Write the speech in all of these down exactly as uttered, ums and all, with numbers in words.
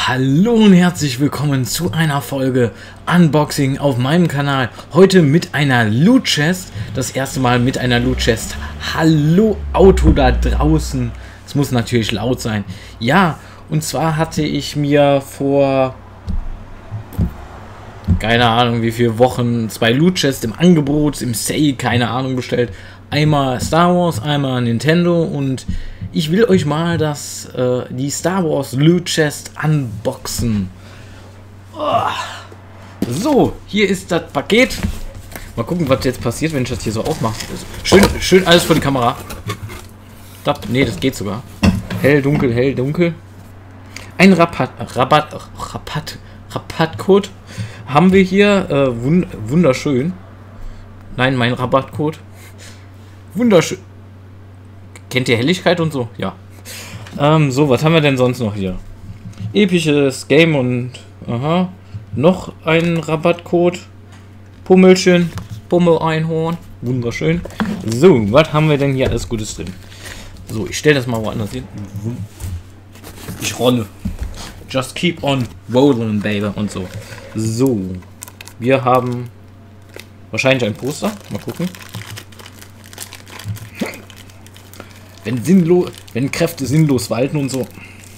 Hallo und herzlich willkommen zu einer Folge Unboxing auf meinem Kanal. Heute mit einer Loot Chest. Das erste Mal mit einer Loot Chest. Hallo Auto da draußen. Es muss natürlich laut sein. Ja, und zwar hatte ich mir vor keine Ahnung wie viele Wochen zwei Loot Chests im Angebot, im Sale, keine Ahnung, bestellt. Einmal Star Wars, einmal Nintendo, und ich will euch mal das, äh, die Star Wars Loot Chest unboxen. Oh. So, hier ist das Paket. Mal gucken, was jetzt passiert, wenn ich das hier so aufmache. Schön, schön alles vor die Kamera. Das, nee, das geht sogar. Hell, dunkel, hell, dunkel. Ein Rabatt, Rabatt, Rabatt, Rabattcode haben wir hier. Äh, wund wunderschön. Nein, mein Rabattcode. Wunderschön. Kennt ihr Helligkeit und so? Ja. Ähm, so, was haben wir denn sonst noch hier? Episches Game und... Aha. Noch ein Rabattcode. Pummelchen. Pummel-Einhorn. Wunderschön. So, was haben wir denn hier alles Gutes drin? So, ich stelle das mal woanders hin. Ich rolle. Just keep on rolling, baby. Und so. So. Wir haben wahrscheinlich ein Poster. Mal gucken. Wenn sinnlos, wenn Kräfte sinnlos walten und so.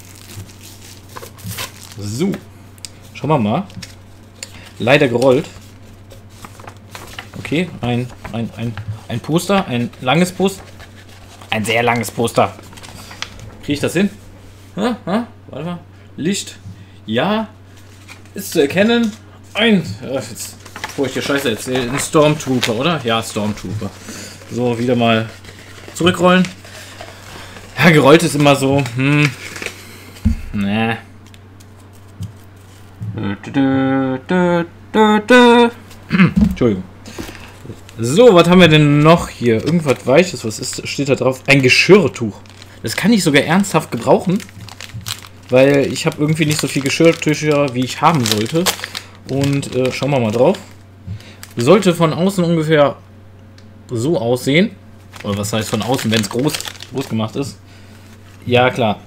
So. Schauen wir mal. Leider gerollt. Okay, ein, ein, ein, ein Poster, ein langes Poster. Ein sehr langes Poster. Kriege ich das hin? Ha, ha, warte mal. Licht. Ja. Ist zu erkennen. Ein. Jetzt, bevor ich dir Scheiße erzähle. Ein Stormtrooper, oder? Ja, Stormtrooper. So, wieder mal zurückrollen. Ja, gerollt ist immer so. Hm. Nee. Entschuldigung. So, was haben wir denn noch hier? Irgendwas Weiches, was ist, steht da drauf? Ein Geschirrtuch. Das kann ich sogar ernsthaft gebrauchen, weil ich habe irgendwie nicht so viel Geschirrtücher, wie ich haben sollte. Und äh, schauen wir mal drauf. Sollte von außen ungefähr so aussehen. Oder was heißt von außen, wenn es groß, groß gemacht ist? Ja, klar.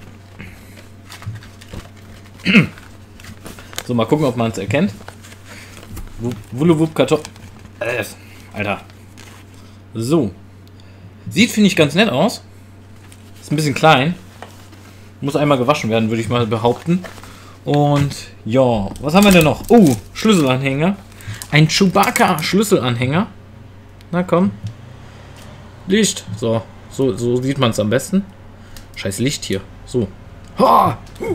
So, mal gucken, ob man es erkennt. Wullewupp Kartoffel. Äh, Alter. So. Sieht, finde ich, ganz nett aus. Ist ein bisschen klein. Muss einmal gewaschen werden, würde ich mal behaupten. Und ja, was haben wir denn noch? Oh, Schlüsselanhänger. Ein Chewbacca-Schlüsselanhänger. Na komm. Licht. So, so, so sieht man es am besten. Scheiß Licht hier. So. Ha!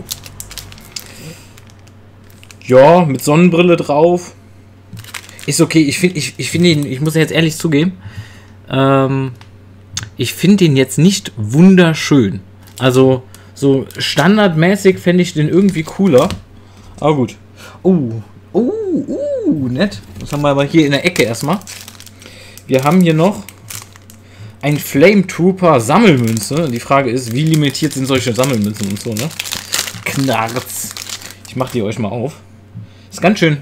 Ja, mit Sonnenbrille drauf. Ist okay. Ich finde, ich, ich finde ihn, ich muss jetzt ehrlich zugeben, ähm, ich finde ihn jetzt nicht wunderschön. Also, so standardmäßig fände ich den irgendwie cooler. Aber gut. Oh, oh, uh, nett. Das haben wir aber hier in der Ecke erstmal. Wir haben hier noch ein Flame Trooper Sammelmünze. Die Frage ist, wie limitiert sind solche Sammelmünzen und so, ne? Knarz. Ich mache die euch mal auf. Ist ganz schön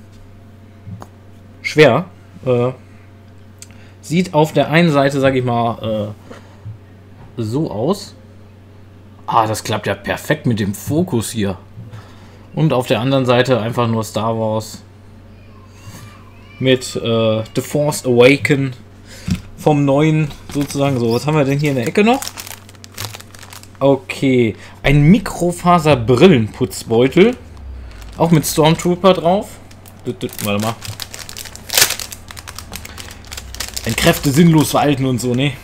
schwer. Äh, sieht auf der einen Seite, sage ich mal, äh, so aus. Ah, das klappt ja perfekt mit dem Fokus hier. Und auf der anderen Seite einfach nur Star Wars. Mit äh, The Force Awaken. Vom neuen sozusagen. So, was haben wir denn hier in der Ecke noch? Okay. Ein Mikrofaser-Brillenputzbeutel. Auch mit Stormtrooper drauf. Warte mal. Wenn Kräfte sinnlos verhalten und so, ne?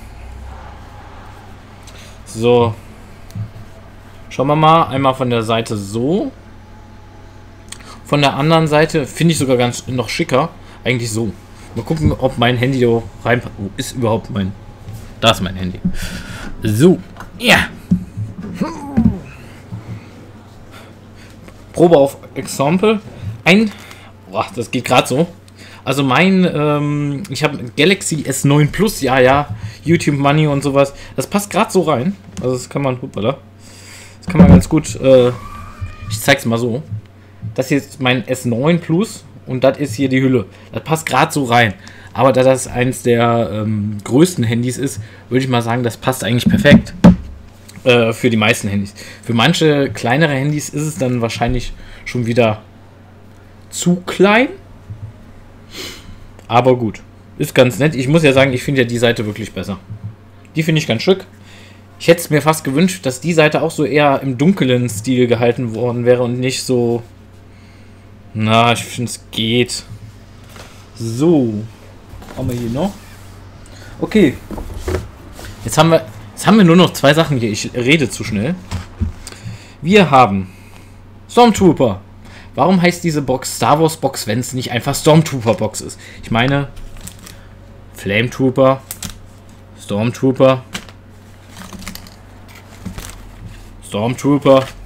So. Schauen wir mal. Einmal von der Seite so. Von der anderen Seite finde ich sogar ganz noch schicker. Eigentlich so. Mal gucken, ob mein Handy da reinpasst. Wo ist überhaupt mein... Da ist mein Handy. So. Ja. Probe auf Example. Ein... Boah, das geht gerade so. Also mein... Ähm, ich habe Galaxy S neun Plus. Ja, ja. YouTube Money und sowas. Das passt gerade so rein. Also das kann man... Hoppala. Das kann man ganz gut... Äh, ich zeig's mal so. Das hier ist mein S neun Plus. Und das ist hier die Hülle. Das passt gerade so rein. Aber da das eins der ähm, größten Handys ist, würde ich mal sagen, das passt eigentlich perfekt. Äh, für die meisten Handys. Für manche kleinere Handys ist es dann wahrscheinlich schon wieder zu klein. Aber gut. Ist ganz nett. Ich muss ja sagen, ich finde ja die Seite wirklich besser. Die finde ich ganz schick. Ich hätte es mir fast gewünscht, dass die Seite auch so eher im dunklen Stil gehalten worden wäre und nicht so... Na, ich finde es geht. So. Haben wir hier noch? Okay. Jetzt haben wir, jetzt haben wir nur noch zwei Sachen hier. Ich rede zu schnell. Wir haben Stormtrooper. Warum heißt diese Box Star Wars Box, wenn es nicht einfach Stormtrooper Box ist? Ich meine... Flametrooper, Stormtrooper, Stormtrooper,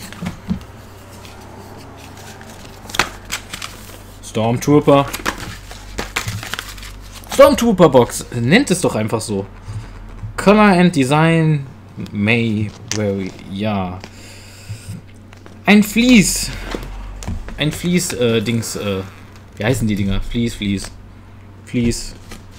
Stormtrooper, Stormtrooper Box, nennt es doch einfach so. Color and Design may vary, ja. Ein Vlies, ein Vlies, äh, Dings, äh, wie heißen die Dinger? Vlies, Vlies, Vlies.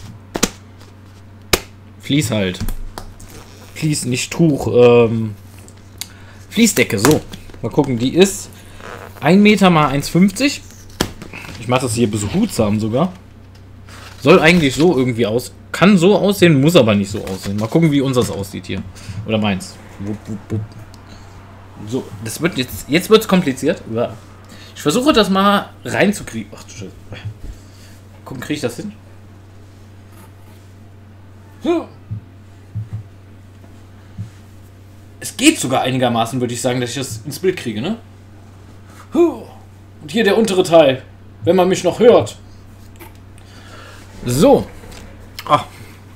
Vlies halt. Vlies, nicht Tuch. Ähm, Fließdecke, so. Mal gucken, die ist ein Meter mal eins fünfzig. Ich mache das hier behutsam sogar. Soll eigentlich so irgendwie aus. Kann so aussehen, muss aber nicht so aussehen. Mal gucken, wie unseres aussieht hier. Oder meins. Wupp, wupp, wupp. So, das wird jetzt. Jetzt wird es kompliziert. Ich versuche das mal reinzukriegen. Ach du Scheiße. Gucken, kriege ich das hin? Es geht sogar einigermaßen, würde ich sagen, dass ich das ins Bild kriege, ne? Und hier der untere Teil, wenn man mich noch hört. So. Ah.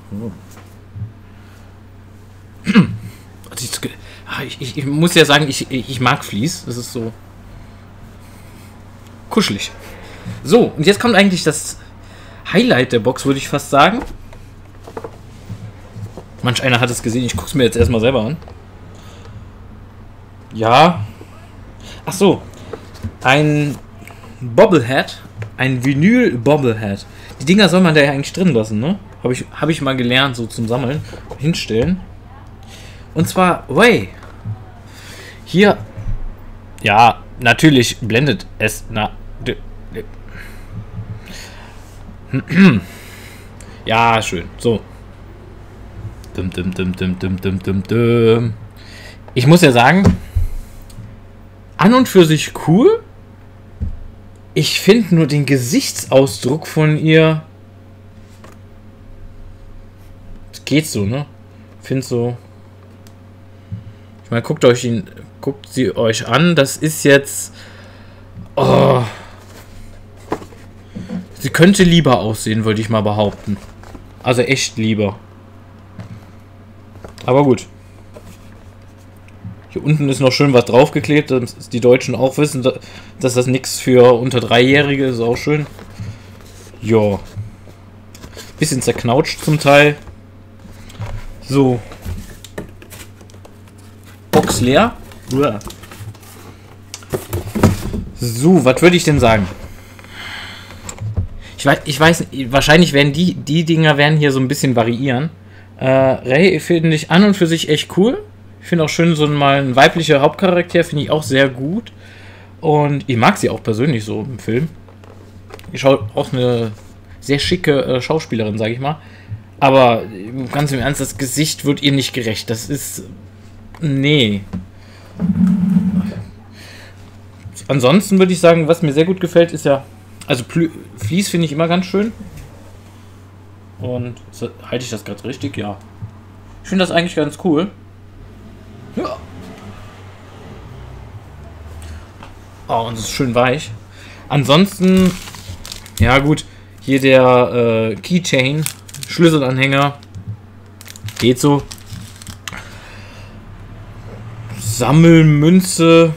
Ich, ich, ich muss ja sagen, ich, ich mag Vlies. Das ist so kuschelig. So, und jetzt kommt eigentlich das Highlight der Box, würde ich fast sagen. Manch einer hat es gesehen. Ich gucke es mir jetzt erstmal selber an. Ja. Ach so. Ein Bobblehead. Ein Vinyl-Bobblehead. Die Dinger soll man da ja eigentlich drin lassen, ne? Habe ich, hab ich mal gelernt, so zum Sammeln. Hinstellen. Und zwar, way. Hier. Ja, natürlich blendet es. Na. Ja, schön. So. Dum, dum, dum, dum, dum, dum, dum, dum. Ich muss ja sagen, an und für sich cool. Ich finde nur den Gesichtsausdruck von ihr. Es geht so, ne? Ich finde so. Ich meine, guckt euch ihn, guckt sie euch an. Das ist jetzt. Oh. Sie könnte lieber aussehen, würde ich mal behaupten. Also echt lieber. Aber gut. Hier unten ist noch schön was draufgeklebt, dass die Deutschen auch wissen, dass das nichts für unter Dreijährige ist. Auch schön. Ja. Bisschen zerknautscht zum Teil. So. Box leer. So, was würde ich denn sagen? Ich weiß, ich weiß, wahrscheinlich werden die, die Dinger werden hier so ein bisschen variieren. Äh, Rey finde ich an und für sich echt cool. Ich finde auch schön, so mal ein weiblicher Hauptcharakter finde ich auch sehr gut. Und ich mag sie auch persönlich so im Film. Ich schaue auch eine sehr schicke äh, Schauspielerin, sage ich mal. Aber ganz im Ernst, das Gesicht wird ihr nicht gerecht. Das ist... Nee. Ansonsten würde ich sagen, was mir sehr gut gefällt, ist ja... Also Vlies finde ich immer ganz schön. Und so, halte ich das gerade richtig? Ja. Ich finde das eigentlich ganz cool. Ja. Oh, und es ist schön weich. Ansonsten, ja gut, hier der äh, Keychain, Schlüsselanhänger. Geht so. Sammelmünze.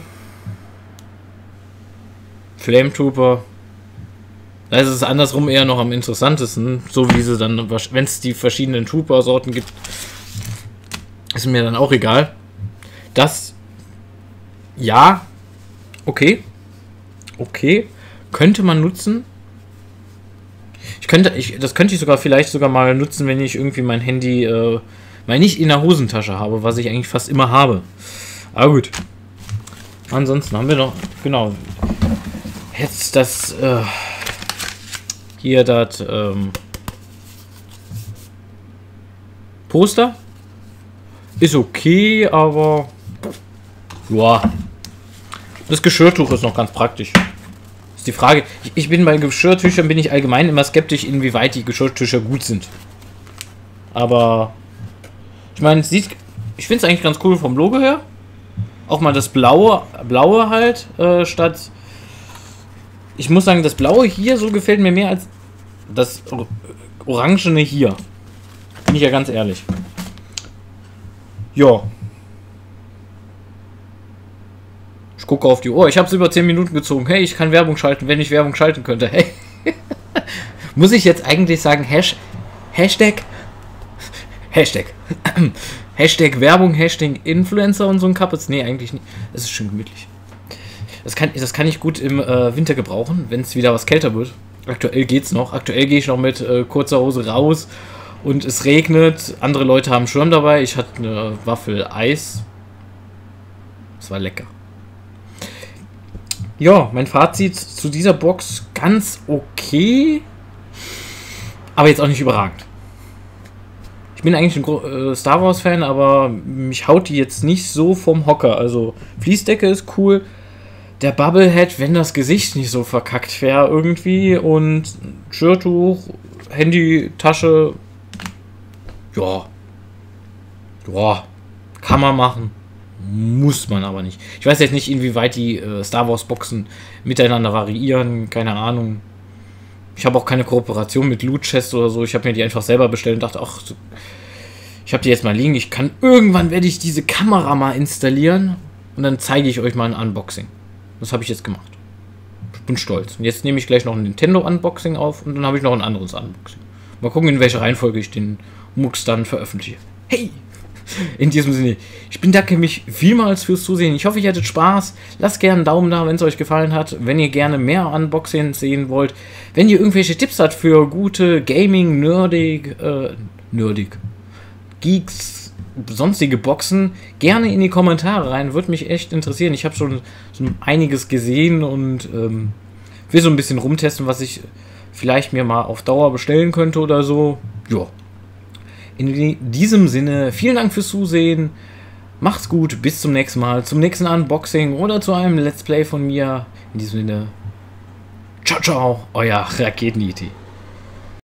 Flametrooper. Da ist es andersrum eher noch am interessantesten, so wie sie dann, wenn es die verschiedenen Trooper-Sorten gibt, ist mir dann auch egal. Das, ja, okay, okay, könnte man nutzen. Ich könnte, ich, das könnte ich sogar vielleicht sogar mal nutzen, wenn ich irgendwie mein Handy, äh, weil ich nicht in der Hosentasche habe, was ich eigentlich fast immer habe. Aber gut. Ansonsten haben wir noch, genau, jetzt das, äh, hier das, ähm, Poster. Ist okay, aber, ja, das Geschirrtuch ist noch ganz praktisch. Ist die Frage, ich, ich bin bei Geschirrtüchern, bin ich allgemein immer skeptisch, inwieweit die Geschirrtücher gut sind. Aber, ich meine, sieht, ich finde es eigentlich ganz cool vom Logo her. Auch mal das Blaue, Blaue halt, äh, statt... Ich muss sagen, das Blaue hier so gefällt mir mehr als das Orangene hier. Bin ich ja ganz ehrlich. Ja. Ich gucke auf die Uhr. Ich habe es über zehn Minuten gezogen. Hey, ich kann Werbung schalten, wenn ich Werbung schalten könnte. Hey. Muss ich jetzt eigentlich sagen, Hash, Hashtag... Hashtag... Hashtag Werbung, Hashtag Influencer und so ein Kappes. Nee, eigentlich nicht. Das ist schön gemütlich. Das kann, das kann ich gut im äh, Winter gebrauchen, wenn es wieder was kälter wird. Aktuell geht's noch. Aktuell gehe ich noch mit äh, kurzer Hose raus und es regnet. Andere Leute haben Schirm dabei. Ich hatte eine Waffel Eis. Das war lecker. Ja, mein Fazit zu dieser Box ganz okay. Aber jetzt auch nicht überragend. Ich bin eigentlich ein Star Wars Fan, aber mich haut die jetzt nicht so vom Hocker. Also Fließdecke ist cool. Der Bubblehead, wenn das Gesicht nicht so verkackt wäre irgendwie. Und Schirrtuch, Handy, Tasche. Ja. Ja. Kann man machen. Muss man aber nicht. Ich weiß jetzt nicht, inwieweit die äh, Star Wars Boxen miteinander variieren. Keine Ahnung. Ich habe auch keine Kooperation mit Loot Chest oder so. Ich habe mir die einfach selber bestellt und dachte, ach, ich habe die jetzt mal liegen. Ich kann irgendwann werde ich diese Kamera mal installieren und dann zeige ich euch mal ein Unboxing. Das habe ich jetzt gemacht. Ich bin stolz. Und jetzt nehme ich gleich noch ein Nintendo Unboxing auf und dann habe ich noch ein anderes Unboxing. Mal gucken, in welcher Reihenfolge ich den Mux dann veröffentliche. Hey! In diesem Sinne, ich bedanke mich vielmals fürs Zusehen. Ich hoffe, ihr hattet Spaß. Lasst gerne einen Daumen da, wenn es euch gefallen hat. Wenn ihr gerne mehr Unboxings sehen wollt. Wenn ihr irgendwelche Tipps habt für gute Gaming, Nerdig, äh, Nerdig, Geeks, sonstige Boxen, gerne in die Kommentare rein. Würde mich echt interessieren. Ich habe schon so einiges gesehen und ähm, will so ein bisschen rumtesten, was ich vielleicht mir mal auf Dauer bestellen könnte oder so. Ja. In diesem Sinne, vielen Dank fürs Zusehen. Macht's gut, bis zum nächsten Mal, zum nächsten Unboxing oder zu einem Let's Play von mir. In diesem Sinne, ciao, ciao, euer Raketen-E T.